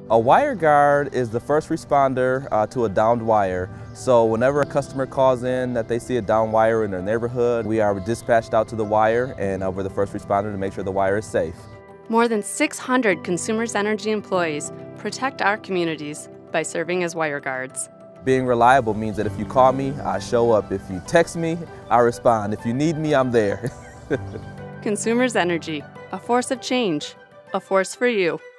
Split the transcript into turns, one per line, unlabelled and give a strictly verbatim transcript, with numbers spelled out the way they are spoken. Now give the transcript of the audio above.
A wire guard is the first responder uh, to a downed wire. So whenever a customer calls in that they see a downed wire in their neighborhood, we are dispatched out to the wire, and uh, we're the first responder to make sure the wire is safe.
More than six hundred Consumers Energy employees protect our communities by serving as wire guards.
Being reliable means that if you call me, I show up. If you text me, I respond. If you need me, I'm there.
Consumers Energy, a force of change, a force for you.